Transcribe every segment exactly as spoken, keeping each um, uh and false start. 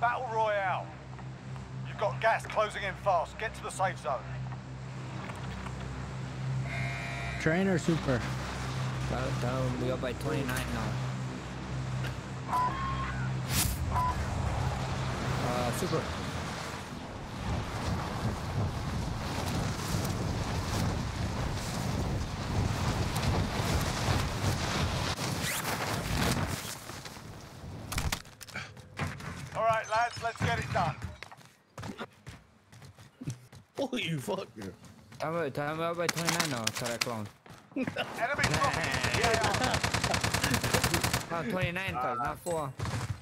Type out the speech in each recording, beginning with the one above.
Battle Royale. You've got gas closing in fast. Get to the safe zone. Train or super? Tell, tell him we up by twenty-nine now. Uh, super. All right, lads, let's get it done. Oh, you fucker. Tell me, tell me up by twenty-nine now, correct clone. Enemy dropping. Yeah. No, twenty-nine, cuz, not four.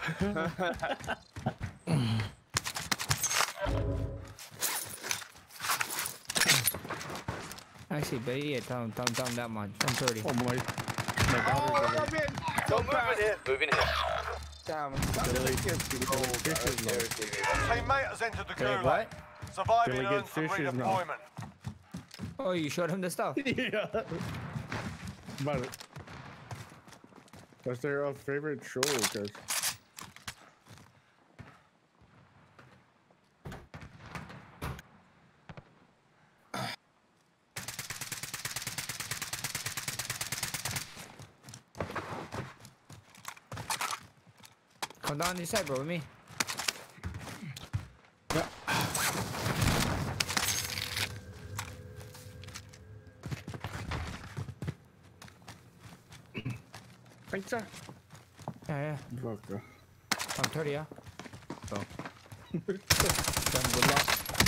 Actually, but yeah, tell him, tell him, tell him that much. I'm thirty. Oh my. My Oh, daughter's I'm in. Don't move in here. Move in here. Damn. Billy Your teammate has entered the Billy, gulag. what? Surviving Billy earns gets some fishes now. redeployment. Oh, you showed him the stuff. Yeah. But that's their uh, favorite show, because Come down this side, bro, with me. thanks, sir. Yeah, yeah. Fuck, uh, I'm thirty, yeah. So. Then good luck.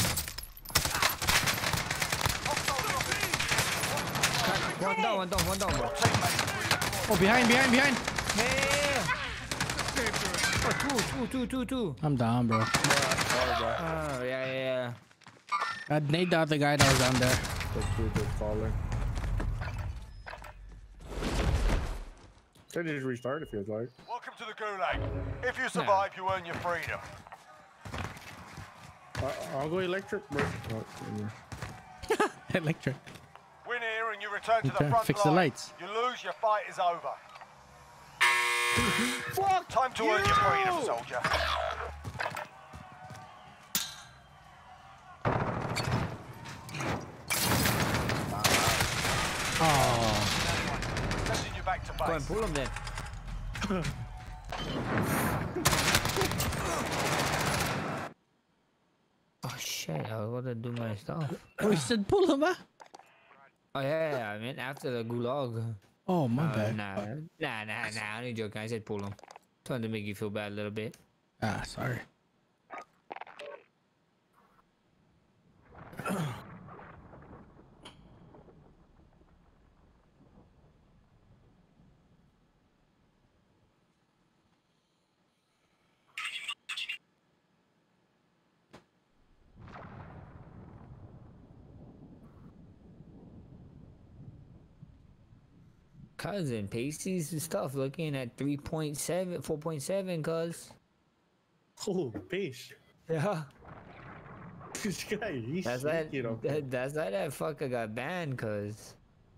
One down, one down, one down, bro. Oh, behind, behind, behind. Hey! Oh, two, two, two, two, two. I'm down, bro. Oh, yeah, yeah, yeah. I'd nade the other guy that was down there. that dude is falling. They just restart, it feels like. Welcome to the gulag. If you survive, you earn your freedom. I I'll go electric, bro. Oh, yeah. Electric. Win here and you return to Okay, the front fix line. the lights. You lose, your fight is over. Fuck Time to you. earn your freedom, soldier. Oh. Sending you back to Go and base. pull him then. Oh shit, I was gonna do my stuff. Oh, you said pull him, huh? Oh yeah, yeah, I mean after the gulag. Oh, my Uh, bad. nah, nah, nah, nah, only joking. I said pull him. Trying to make you feel bad a little bit. Ah, sorry. Cousin, pasties and stuff looking at three point seven, four point seven, cuz. Oh, peace. Yeah. This guy, he's That's that, sneaky, though. that. That's why that fucker got banned, cuz.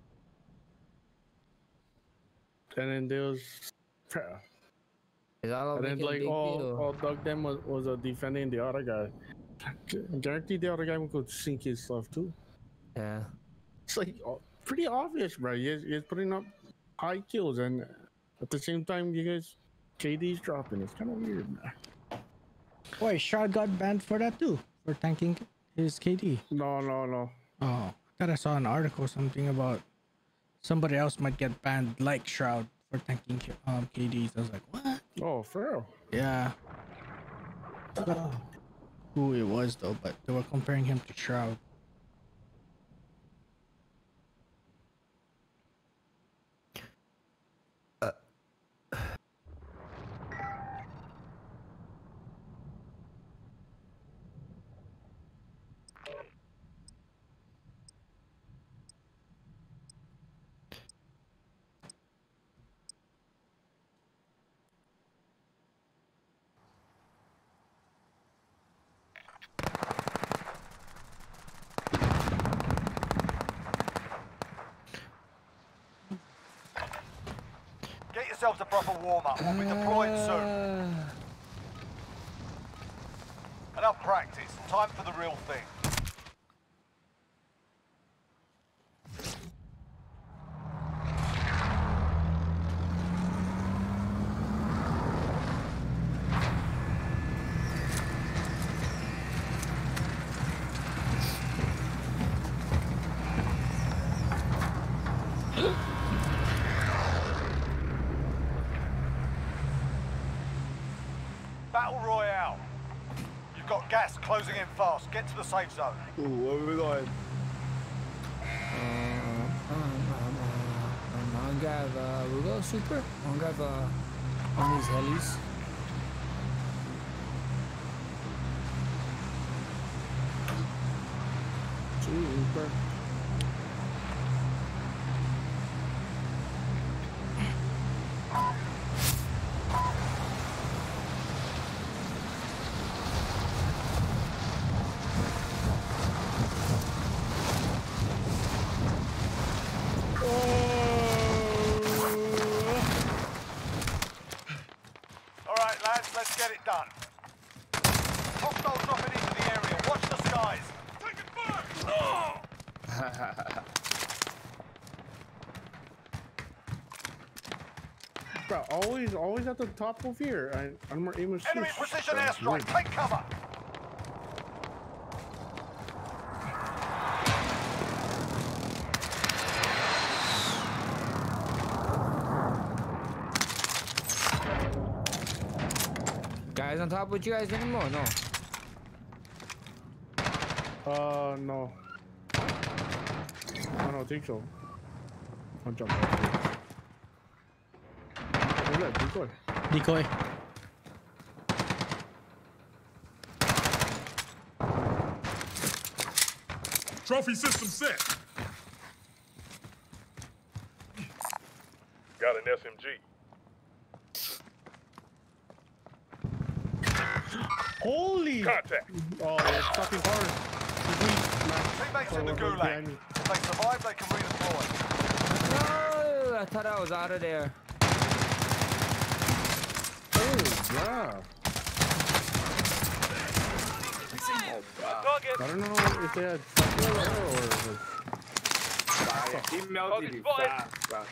And then there was, It's all and then making a like big all, deal. all Doug them was, was uh, defending the other guy. Guaranteed the other guy would go sink his stuff too. Yeah. It's like uh, pretty obvious, bro. You're, you're putting up high kills, and at the same time, you guys, K D's dropping. It's kind of weird, man. Boy, Shroud got banned for that too, for tanking his K D. No, no, no. Oh, I thought I saw an article something about somebody else might get banned like Shroud for tanking um, K Ds. I was like, what? Oh, for real? Yeah. I forgot who it was though, but they were comparing him to Shroud. Get yourselves a proper warm-up. We'll be deploying soon. practice. Time for the real thing. Battle Royale. You've got gas closing in fast. Get to the safe zone. Ooh, where we going? Um, um, um, I'm gonna grab uh, we'll go super. I'm gonna grab uh, one of these helis. Super. All right, lads, let's get it done. Hostiles dropping into the area. Watch the skies. Taking fire! Bro, always, always at the top of here. I, I'm more aiming. Enemy precision airstrike. Take cover. Guys on top with you guys anymore? No. Uh, no. I don't think so. I'll jump out here. Where's that decoy? Decoy. Trophy system set. Got an S M G. Holy! Contact. Oh, that's fucking hard. Teammates in the gulag. If they survive, they can redeploy. No, I thought I was out of there. Oh, yeah. I don't know if they had fucking arrow or if it's... He melted you fast, bro.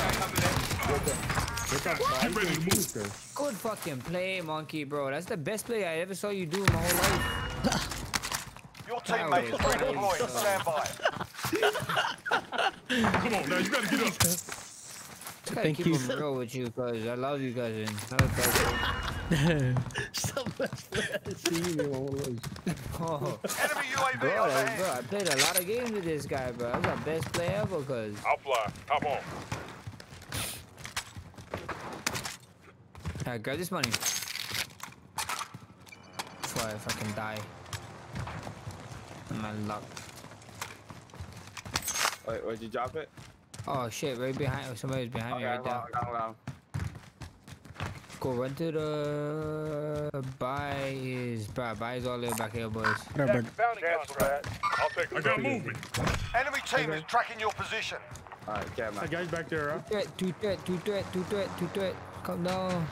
They got five ready to move. boosters. Good fucking play, Monkey, bro. That's the best play I ever saw you do in my whole life. Your teammate is redeploying. Stand by. Come on, now you gotta get up. Just gotta Thank keep you. them real with you, cause I love you guys. And I love See me in my whole life. oh, Enemy U A V bro, I, overhead. bro, I played a lot of games with this guy, bro. That's the best play ever, cause I'll fly. Hop on. Alright, grab this money. That's why if I can die. My luck. Wait, where'd you drop it? Oh shit, right behind. Somebody's behind me Okay, right there. down, down, down. Go run to the buy is bro, buy is all the way back here, boys. Whatever. Bounty contract. I'll take it. I got movement. Enemy team is tracking your position. Alright, get That man. guy's back there, huh? Two threat, two threat, two threat, two threat, two threat. Come down.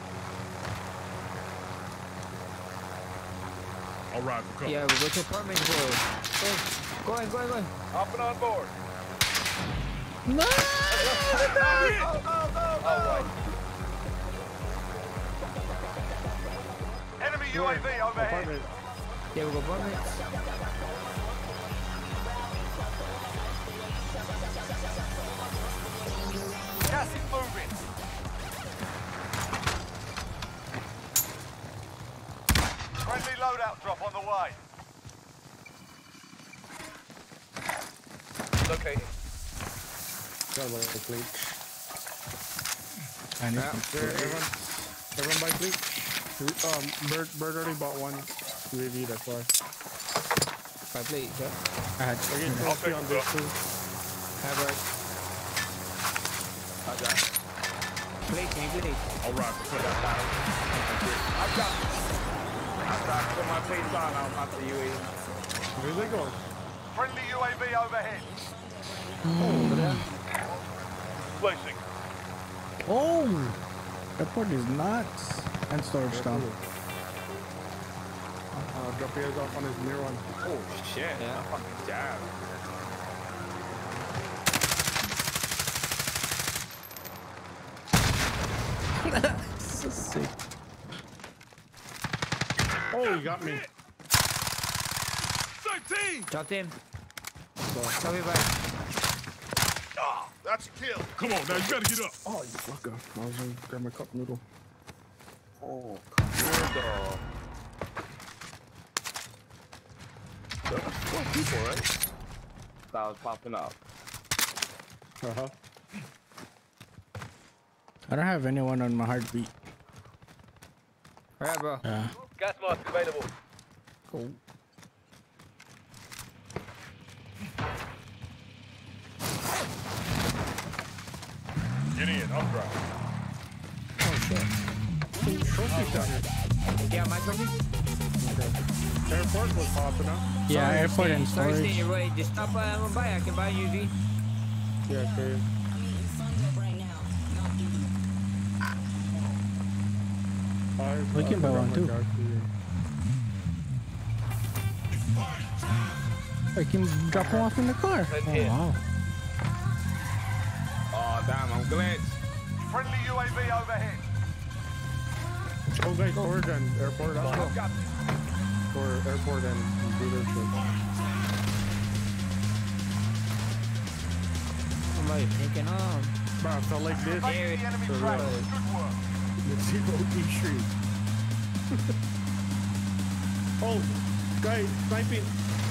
I'll ride for cover. Yeah, we go to apartments, boys. Go, go in, go in, go in. Hopping on board. No! Enemy U A V overhead. Apartment. Yeah, we go apartments. Gas is moving. Friendly loadout drop on the way. Located. Got a little fleet. I need Yeah. some There, everyone, everyone buy fleet. Um, Bird, Bird already bought one U A V, that's why. Five plate, yeah. I had I get I'll trophy take on it, this bro. too. Have right. I got it. Plate, can you plate? I'll ride for cover. I got it. I got to put my face on out after U A E. Where's they go? Friendly U A V overhead. Placing. Oh! That port is nuts. And storage down. Uh, drop your off on his near one. Oh shit. Yeah. I fucking jabbed. So sick. Oh, he got me. thirteen! Dropped him. Drop me back. Ah, that's a kill. Come on, now you gotta get up. Oh, you fucker. I was gonna grab my cup noodle. Oh, weirdo. There was four people, right? That was popping up. Uh huh. I don't have anyone on my heartbeat. Alright, bro. Yeah. Gas mask available. Cool. Get in, I'm driving. Trophy down here. Yeah, my trophy? Airport was popping up. Yeah, Sorry, airport stay- and Sorry, stay in storage. your way. Just stop by. I'm gonna buy. I can buy U V. Yeah, okay. I- We can I buy got one my too. car key. I can drop them off in the car. Oh, here. wow. Oh damn, I'm glitched. Friendly U A V overhead. Oh, guys, forward and airport. Up. For airport and dealership. Somebody taking off. Bro, I felt like this. There The enemy For track. real. Good work. The zero D street. Oh, guys, sniping.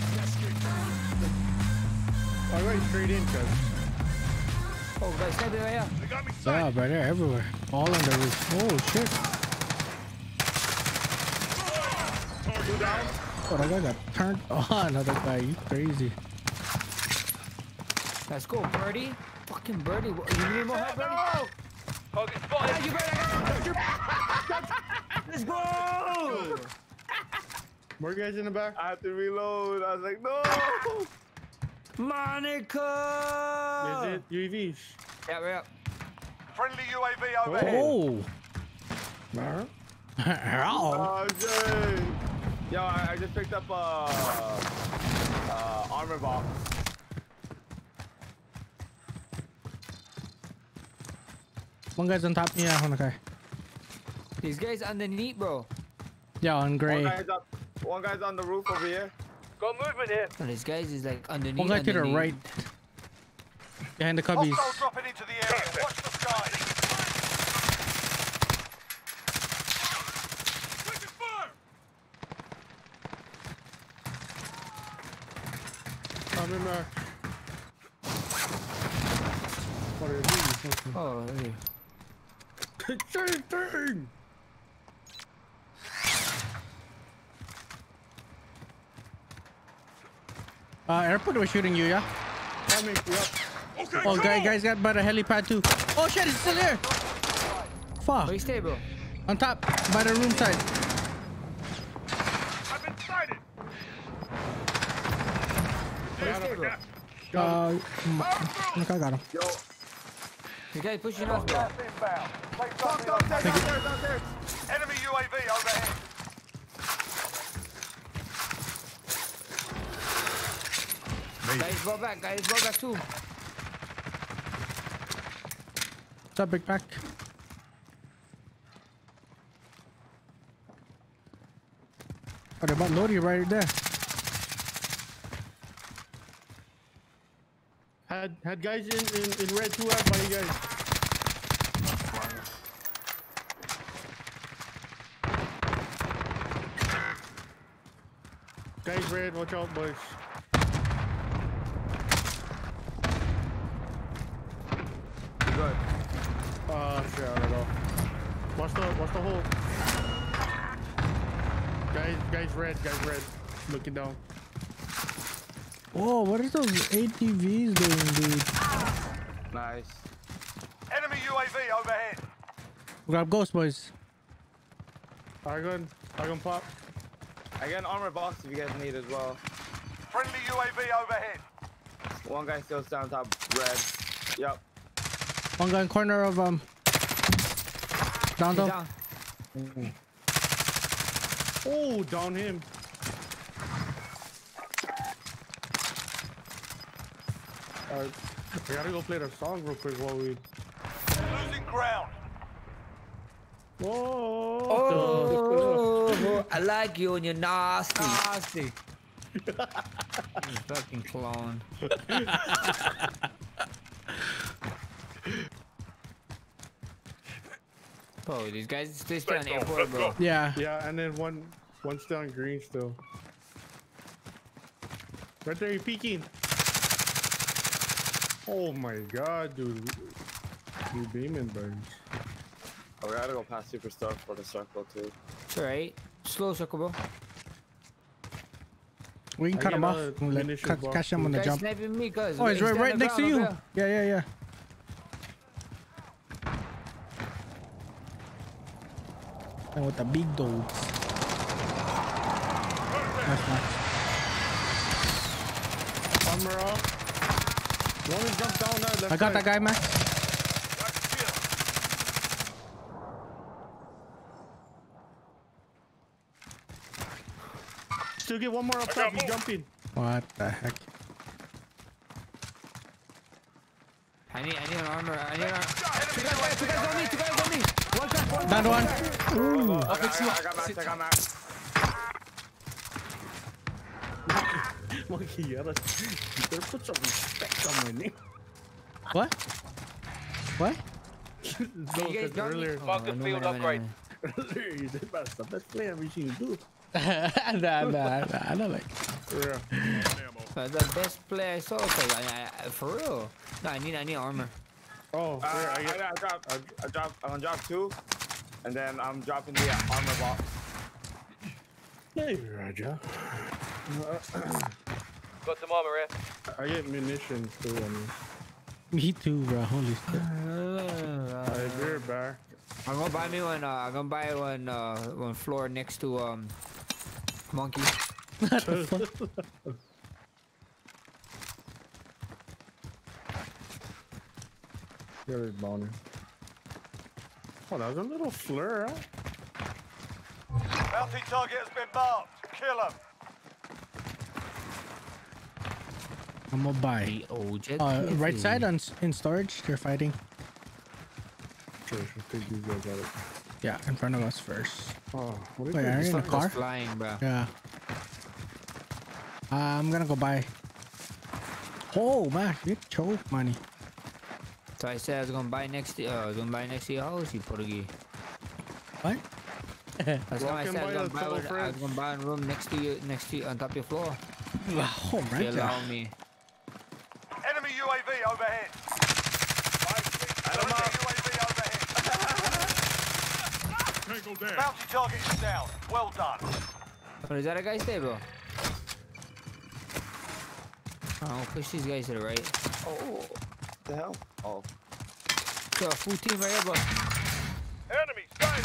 I went straight in, cuz. Oh, guys, stay there, yeah. They got me Yeah, sighted. bro, they're everywhere. All on the roof. Oh, shit. Target down. Oh, that guy got turned on. Another guy. You crazy. Let's go, Birdie. Fucking Birdie. What- You need more help, Birdie? Target spotted. You better. Let's go. More guys in the back. I had to reload. I was like, no. Monica. Is it U A Vs? Yeah, right up. Friendly U A V overhead. Oh. Nah. Oh. Oh shit. Yo, I, I just picked up a uh, uh, armor box. One guy's on top. Yeah, on the guy. These guys underneath, bro. Yeah, on One gray. guy's up. One guy's on the roof over here. Got movement here. Oh, this guys is like underneath. One guy to the underneath. right. Behind the cubbies. Hostile dropping into the area. Watch the skies. Taking fire. Coming back. What are you doing? Oh, hey. Turn, turn. Uh, airport was shooting you, yeah? Coming, yep. Okay, Oh, come guy, on. guys got by the helipad too. Oh shit, he's still there. Fuck. Where you stay, bro? On top, by the room side. I've been sighted. Where you stay, bro? Uh, mm, look, I got him. This guy pushing us, bro. Gas inbound. Play Fuck, something downstairs, on downstairs, downstairs. enemy U A V overhead. Guys, fall back. Guys, fall back too. What's up, big pack? Oh, they're about loading right there. Had had guys in, in, in red two out by you guys. Guys red, watch out boys. Good. Uh shit, I don't know. Watch the watch the hole. Guys guys red, guys red. Looking down. Whoa, what are those A T Vs doing, dude? Nice. Enemy U A V overhead. Grab ghost, boys. Argon, Argon pop. I got an armor box if you guys need as well. Friendly U A V overhead. One guy still down top red. Yep. One guy in corner of um. Down, He's down. down. Oh, down him. Alright, we gotta go play the song real quick while we. Losing ground. Whoa! Oh, I like you and you're nasty. Nasty. You fucking clone. Bro, these guys they stay on Let's go, airport, let's bro. go. Yeah. Yeah, and then one, one's down green still. Right there, you peeking. Oh my god, dude. You beaming, birds. Oh, we gotta go past Superstar for the circle too. It's alright. Slow circle, bro. We can I cut get him off. a and let- munition cut- box catch him on the Guys jump. sniping me, cuz. Oh, he's right, down right the next to ground you. over there. Yeah, yeah, yeah. And with the big dogs. That's nice. Armor up. One is jumped down that left I got that side. guy, Max. That's a kill. Still get one more up I top. got He's more. jumping. What the heck? I need, I need an armor. I need an armor. Two guys, two guys on me, two guys on me. One shot, one Down to one. Ooh. I got, I got, I got Max, I got Max. Monkey, you gotta, you better put some respect on my name. What? What? You No, guys because got me? earlier, Oh, Fuck the no, field no, no, no, upgrade. no. earlier you said that's the best play I've ever seen you do. nah, nah, nah. I don't like. Yeah. Ammo. That's the best play I saw. Cause I, I, for real. No, I need, I need armor. Oh, Uh, here, I, I get. I, dropped, I, I dropped, I'm gonna drop two, and then I'm dropping the uh, armor box. Hey, Raja. Got some armor here. I get munitions too. I mean, Me too, bro. Holy shit. I beer back. I'm gonna buy me one. Uh, I'm gonna buy one. Uh, one floor next to um, monkey. What the fuck? Get it, boner. Oh, that was a little flare, huh? Bounty target has been marked. Kill him. I'm gonna buy. Oh, jet. Uh, right side on s- in storage. They're fighting. Sure, sure. Take these guys out. Yeah, in front of us first. Oh, what is Wait, are this? you in a car? Flying, bro. Yeah. Uh, I'm gonna go buy. Oh man, you choke money. So I said I was gonna buy next to. Uh, I was gonna buy next to your house. You Portuguese. What? That's why I Walking said I by was a gonna buy. fellow One, I was friend. gonna buy a room next to you, next to you, on top of your floor. Oh, If right you there. allow me. Enemy U A V overhead. Enemy U A V overhead. Tango down. Bounty target is down. Well done. Oh, is that a guy stay, bro? Oh, push these guys to the right. Oh, what the hell? Oh, So, full team right here, bro. Enemy sighted.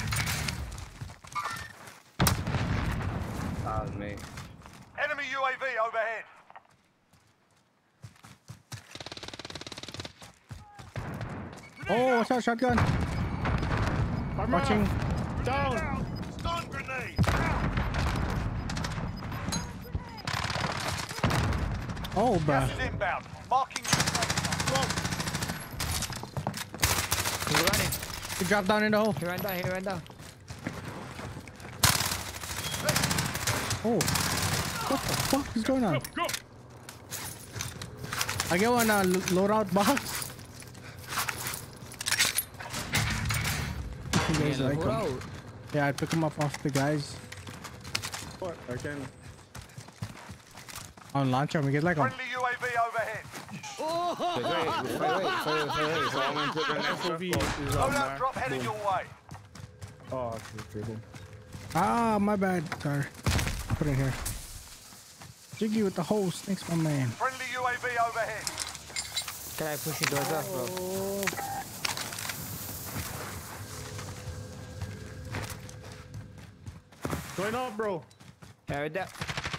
that was me. Enemy U A V overhead. Oh, what's up, shotgun? Armor Watching. up. Down. Stun grenade. Oh, bruh. Gas is inbound. Marking the safe zone. He's running. He dropped down in the hole. He ran down. He ran down. Oh. What the fuck is going on? Go. I get one uh, lo- loadout box. You guys Yeah, like hold 'em. out. Yeah, I pick them up off the guys What? I can. on launcher. We get like a Friendly U A V overhead. Wait, wait, wait, wait, wait, wait, wait. So I'm into the next F O V circle. is on Loadout there. drop headed your way. Oh, okay, okay, okay. ah, my bad. Sorry. Put it here. Jiggy with the hose. Thanks, my man. Friendly U A V overhead. Can I push your doors off, bro? Going up, bro. Yeah, right there.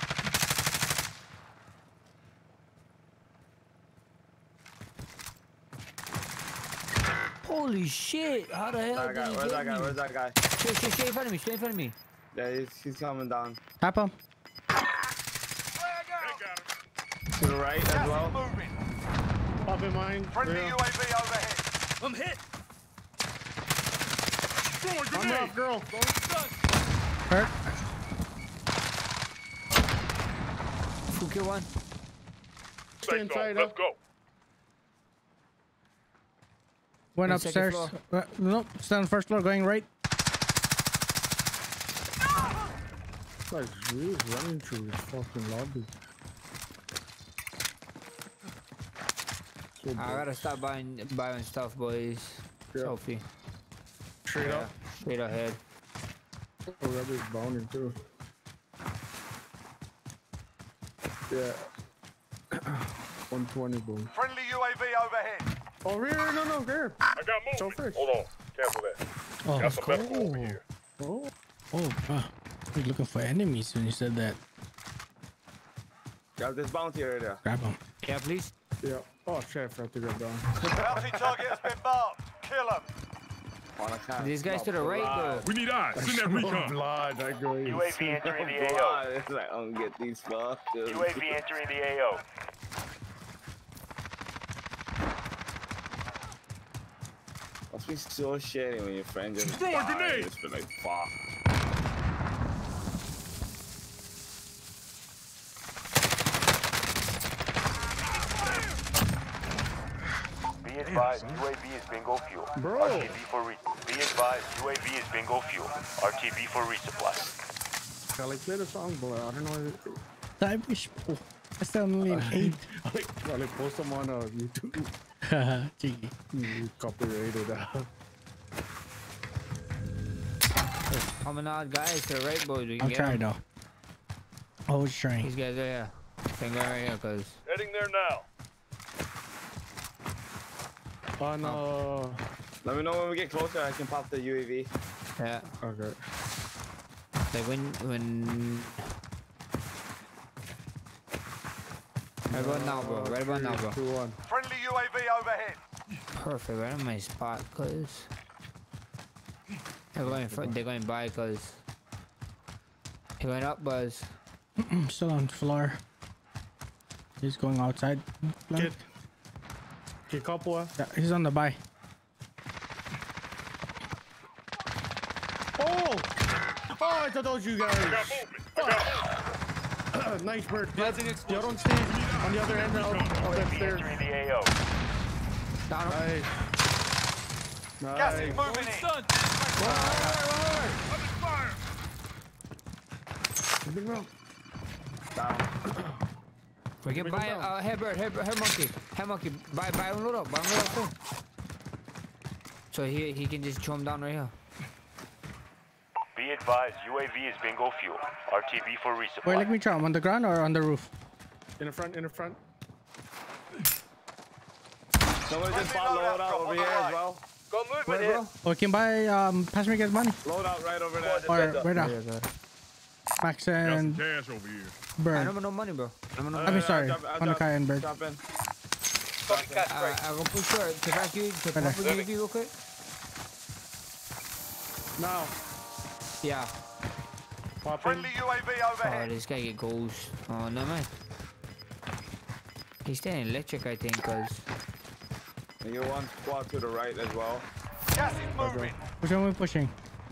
Holy shit! How the hell That did guy, he where's get that guy? me? Where's that guy? Straight, straight, straight in front of me. Straight in front of me. Yeah, he's, he's coming down. Tap him. They got him. To the right as Gas well. is moving. in mine. Friendly Yeah. U A V overhead. I'm hit. Throwing I'm grenade. up, girl. Hurt. Who killed one? Stay Safe inside zone. up. Let's go. Went On the second upstairs. floor. Uh, nope, still on the first floor, going right. Like, he's running through his fucking lobby. So I bad. gotta stop buying buying stuff, boys. Yeah. Sophie. Straight Yeah. up. Straight ahead. Oh, that is bounding too. Yeah. one twenty, boom. Friendly U A V overhead. Oh, here, no, no, here. I got So movement. fresh. Hold on. Cancel that. Oh, Got some medical over here. Oh, oh, wow. You're looking for enemies when you said that. Got this bounty right there. Grab them. Yeah, please. yeah. Oh, shit, I forgot to get down. Bounty target has been marked. Kill him. On a can. These guys to the right, though. We need eyes. Send that Oh, recon. blood, I go. U A V entering the A O. It's like, I don't get these fuckers. U A V entering the A O. Must be so shitty when your friend just Throwing dies. grenade. Just be like, fuck. Be advised, U A V is bingo fuel. Bro. R T B for re- Be advised, U A V is bingo fuel. R T B for resupply. I like play the song, but I don't know. I wish. Oh, that's only an eight. I like, I like post them on uh, YouTube. Haha, cheeky. You copyrighted out. Coming out, guys, to the right, boys. We can I'll get try them. though. Always trying. These guys are here. Can go right here, cause Heading there now. On, uh, Let me know when we get closer. I can pop the U A V. yeah. okay. Like when when. Right about now, bro. Right about now, bro. two one. Friendly U A V overhead. Perfect. Right in my spot, cause they're going for, they're going by, cause they're going up, Buzz. I'm still on the floor. He's going outside. Get, get couple. Uh. Yeah, he's on the buy. Oh! Oh, I thought that was you I got guys. movement. I got movement. Nice bird. The other one stays on the other end of, of that stairs. Entering the A O. Down. Nice. Gas is Nice. moving in. Under fire. Big round. We can buy uh, hair bird, hair, hair monkey, hair monkey. Buy, buy one load up, buy one load up too. So he he can just throw him down right here. Be advised, U A V is bingo fuel. R T B for resupply. Wait, let me try him on the ground or on the roof. In the front, in the front. Somebody just bought load out over here as well. Go movement Where, here. bro? Oh, can buy um pass me guys money. Load out right over there. Or where now? Yeah, yeah. Max Got some and cash over here. I Bird. don't have no money, bro. I don't have no I money. mean, sorry, I'll drop- I'll on the drop- Kai and Bird. drop in. Fucking cat Uh, strike. I go push her to back you to pump Better. you real quick. Now, Yeah. pop in. Friendly U A V Oh, overhead. this guy get goals. Oh no man. He's staying electric, I think, cause And you one squad to the right as well. Gas is moving. Which one are we pushing?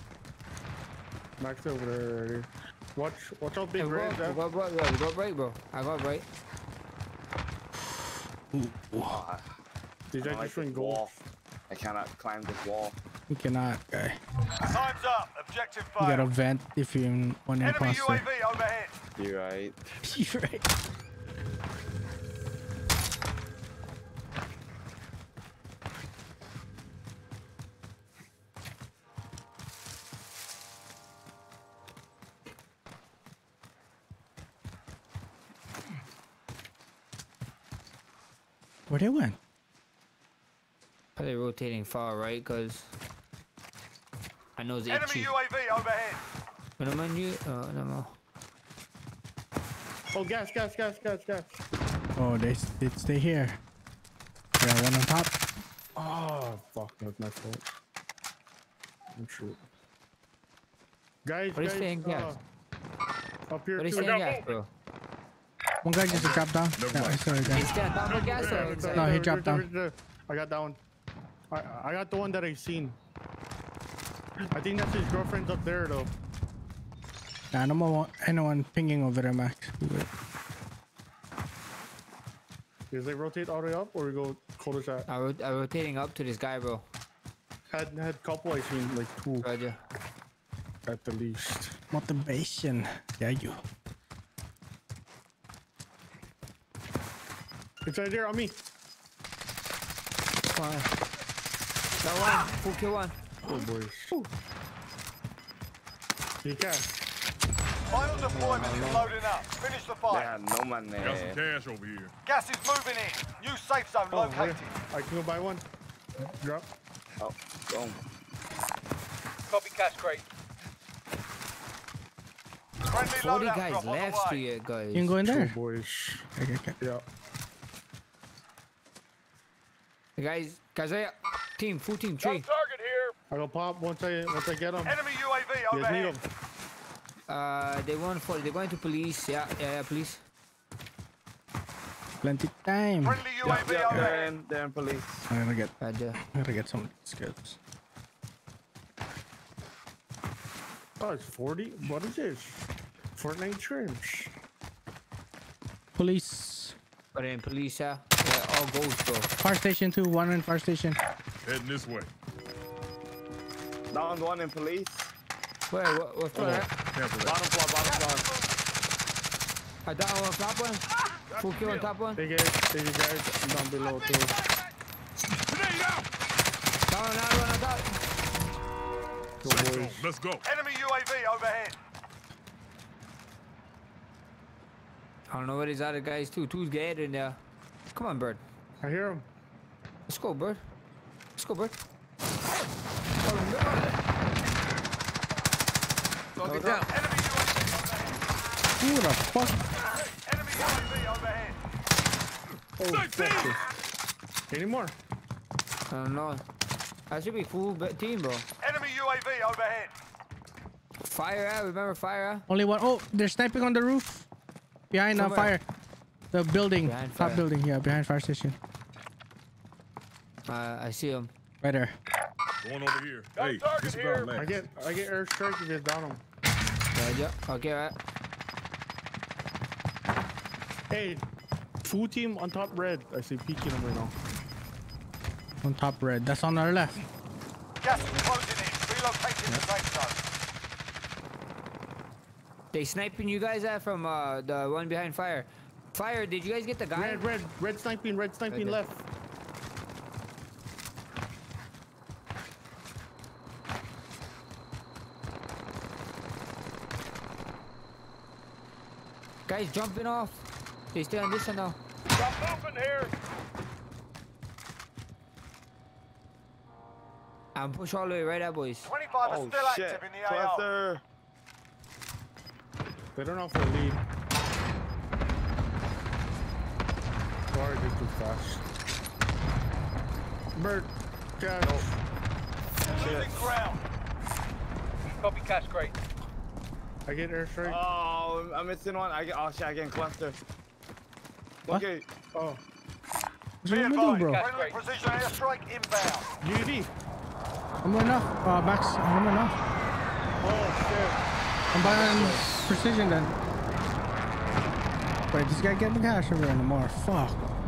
Max over there already. Watch, watch out, Hey, big we red. go, we go right, bro. We go right, bro. I got right. Oh, Did I I like just win this gold? wall. I cannot climb this wall. You cannot, guy. Time's up. Objective You gotta failed. vent if you want to Enemy U A imposter. V overhead. You're right. You're right. Where they went? Probably rotating far right, cause I know it's Enemy itchy. U A V overhead. You know, man, you. Oh, no more. Oh, gas, gas, gas, gas, gas. Oh, they, they stay here. Yeah, one on top. Oh, fuck, that's my fault. I'm shoot. Guys, What are you guys, saying, gas? uh, up here What are you too. saying, gas, bro? One guy just dropped down. Never Yeah, I mind. saw a guy. Is that bomber gas or inside? No, he There, dropped there, down. there, there. I got that one. I I got the one that I seen. I think that's his girlfriend's up there though. Nah, no more anyone pinging over there, Max. Does they rotate all the way up or we go cul-de-sac? I'm, rot- I'm rotating up to this guy, bro. Had had couple I seen like two Roger. at the least. Motivation. Yeah, you. It's right there on me. Come on. That one. Full kill one. Oh boys. He can. Final deployment is loading up. Finish the They fight. had no man Got some there. cash over here. Gas is moving in. New safe zone Oh, located. okay. I can go buy one. Drop. Oh, boom. Copy cash crate. Friendly forty loadout guys drop on left to the way. you guys. You can go in Two there. boys. Okay, okay. Yeah. The guys, guys, right here. Team, full team, Got tree. a target here. I go pop once I once I get him. Enemy U A V You guys need overhead. him. Uh, they want for, they're going to police. Yeah, yeah, yeah, police. Plenty time. Friendly U A V Yeah, they're overhead. in, they're in police. I'm gonna get. Roger. I'm gonna get some skills. Oh, it's forty. What is this? Fortnite trims. Police. But in police, yeah. Yeah, all goes, bro. Fire station two. One in fire station. Heading this way. Down one in police. Wait, what, what's Oh, that? cancel that. Bottom floor, bottom floor. I down on top one. Full kill on top one. They get they get guys down below too. Grenade out! Down another one on top. Two Safe boys. zone. Let's go. Enemy U A V overhead. I don't know where these other guys too. Two's dead in there. Come on, Bird. I hear him. Let's go, Bird. Let's go, Bird. Target down. Enemy U A V overhead. Who the fuck? Enemy U A V overhead. Oh, fuck this. Any more? I don't know. That should be full be- team, bro. Enemy U A V overhead. Fire out. Remember fire out? Only one. Oh, they're sniping on the roof. Behind uh, Somewhere. fire. The building. Behind Top fire. building. Yeah, behind fire station. Uh, I see him. Right there. Going over here. Got a Hey, target this is here. our I last. get I get airstrike if it's down him. Roger. Okay, right. Hey, full team on top red. I see peeking him right now. On top red. That's on our left. Gas is closing in. Relocating the safe zone. They sniping you guys at from uh, the one behind fire. Fire, did you guys get the guy? Red, red, red sniping, red sniping Okay. left. Guys jumping off. They stay on this one now. Got moving here. I'm push all the way right out, boys. twenty-five are Oh, still shit. active in the A O. Cluster. They don't know if they lead. Sorry, they're too fast. Bird, cash. Losing ground. Copy cash crate. I get airstrike. Oh, I'm missing one. I get, oh shit, I get cluster. What? Okay. Oh, What's wrong with you, bro? Friendly precision airstrike inbound. U A V. I'm going off. Uh, Max, I'm going off. Oh I'm buying precision then. Wait, this guy getting cash over there no more. Fuck.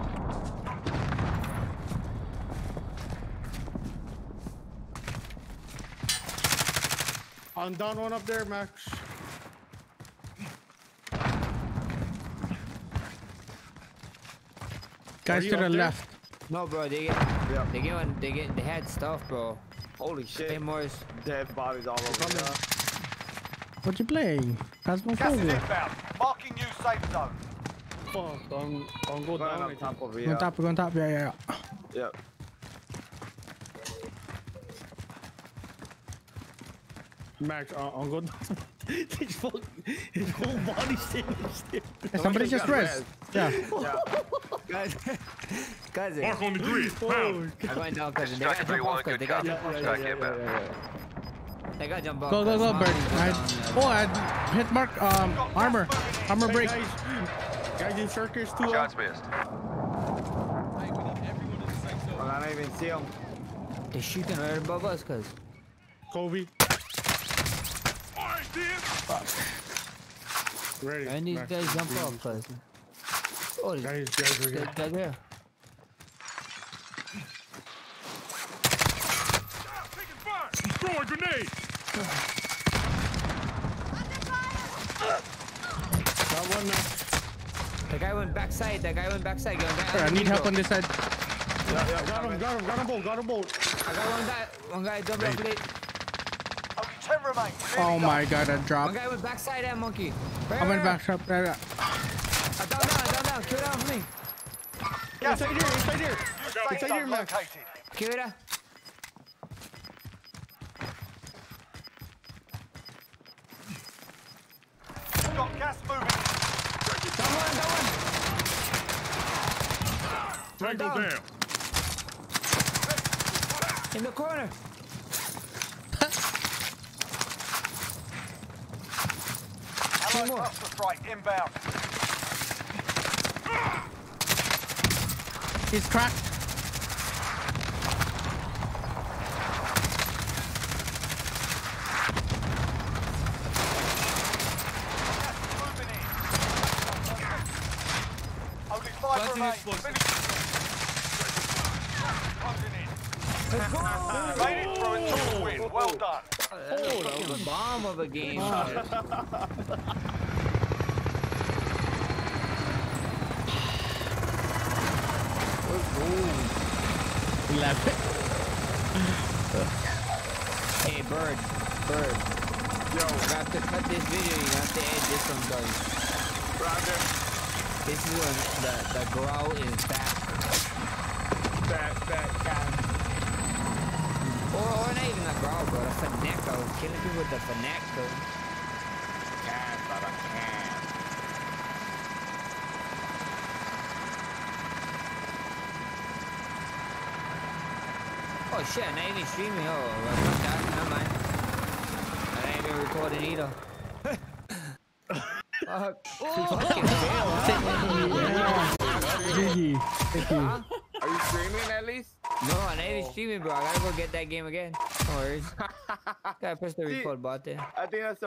shit. I'm down one up there, Max. Guys you to up the there? left. No, bro, they get, Yeah. they get, one, they get, they had stuff, bro. Holy shit. Hey, Morris. Dead bodies all over. coming. Yeah. What you playing? Gas is Phasmophobia. inbound. Marking new safe zone. Fuck, I'm, I'm go Going down. I on think. top of Go you. on top, go on top. Yeah, yeah, yeah. Yep. Max, uh, I'm go down. his, fuck, his whole body's staying still. Hey, somebody just got rest. Yeah. Yeah. Guys, guys, Mark on the grid. Pound. I'm going down because they gotta jump off, 'cause they gotta jump off. Yeah, yeah, yeah, yeah, yeah. They gotta jump off. Go, go, 'cause go, my Bird. dude's I, down there. oh, I hit mark, um, armor. Armor Hey, break. guys, Guys in circus too. Shots missed. Well, I don't even see him. They're shooting right above us, cuz. Kobe. Alright, then. Ready. And these Max, guys jump ready. off, cuz. Oh, there's Guys, guys are here. guys right there. Taking fire. Throwing grenade. Got one now. That guy went backside. That guy went backside. Got Sir, I need help on this side. Yeah, yeah, got him, got him, got him both, got him both. I got one guy. One guy jumped off late. Only ten remain. Oh my god, I One dropped. guy went backside that monkey. Right, I went right, back up there. right. I down, down, down, down. Kill down for me. Gas Inside here, inside here. New safe Inside zone here, Max. located. Kill it. Got gas moving. Down one, down one. Tango down. down. In the corner. Allied more. cluster strike inbound. He's cracked. Moving in. Only five remain. Finish. Closing in. Made it through and took the win. Well done. That's a fucking bomb of a game. eleven. Hey, Bird. Bird. Yo. I got to cut this video. You have to edit this one, guys. Roger. This is when the, the growl is back. Back, back, cat. Or, or not even the growl, bro. The Fnac. I was killing people with the Fnac, bro. Cat, but I can't. Oh shit, I'm not even streaming. Oh, well, fuck that. Never mind. I ain't even recording either. Fuck. Fucking fail. G G. Thank you. Huh? Are you streaming at least? No, I'm not even streaming, bro. I gotta go get that game again. No worries. Gotta press the record button. I think that's